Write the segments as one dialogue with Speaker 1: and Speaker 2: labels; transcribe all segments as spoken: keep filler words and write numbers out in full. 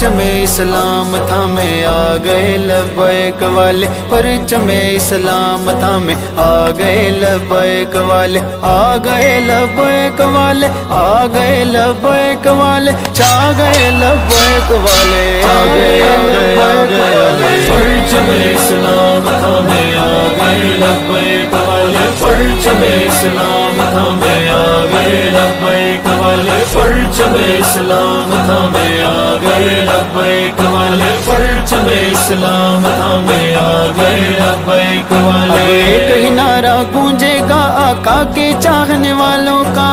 Speaker 1: परचम इस्लाम थामे आ गए लब्बैक वाले, परचम इस्लाम थामे आ गए लब्बैक वाले, आ गए लब्बैक वाले, आ गए लब्बैक वाले, छा गए लब्बैक वाले, आ गए लब्बैक वाले। परचम इस्लाम थामे आ गए लब्बैक वाले, परचम इस्लाम थामे आ गए लब्बैक वाले, परचम इस्लाम थामे आ गए लब्बैक वाले, परचम इस्लाम थामे आ गए लब्बैक वाले। एक ही नारा गूंजेगा आका के चाहने वालों का,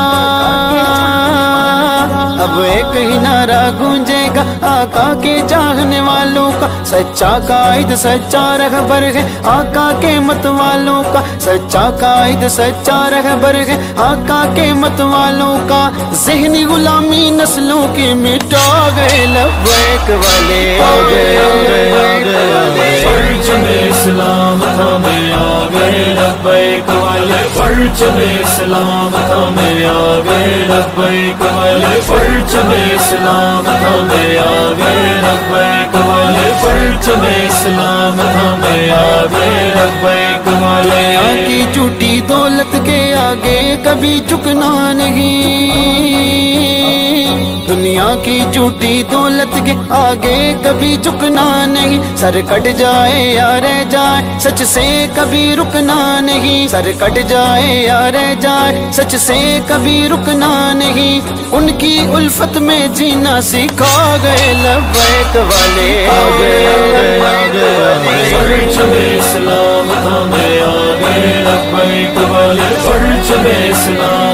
Speaker 1: अब एक ही नारा गूंजेगा आका के चाहने वालों का, सच्चा कायद सच्चा रहबर है आका के मत वालों का, सच्चा कायद सच्चा रहबर है आका के मत वालों का, ज़हनी गुलामी नस्लों की मिटा गए लब्बैक वाले, आ गए लब्बैक वाले। परचम इस्लाम थामे आ गए लब्बैक वाले, परचम इस्लाम थामे आ गए लब्बैक वाले, परचम इस्लाम थामे आ गए लब्बैक वाले, परचम इस्लाम थामे आ गए लब्बैक वाले। की झूठी दौलत के आगे कभी झुकना नहीं, दुनिया की झूठी दौलत के आगे कभी झुकना नहीं, सर कट जाए या रह जाए सच से कभी रुकना नहीं, सर कट जाए या रह जाए सच से कभी रुकना नहीं, उनकी उल्फत में जीना सिखा गए लब्बैक वाले, आ गए लब्बैक वाले। परचम इस्लाम थामे आ गए लब्बैक वाले, परचम इस्लाम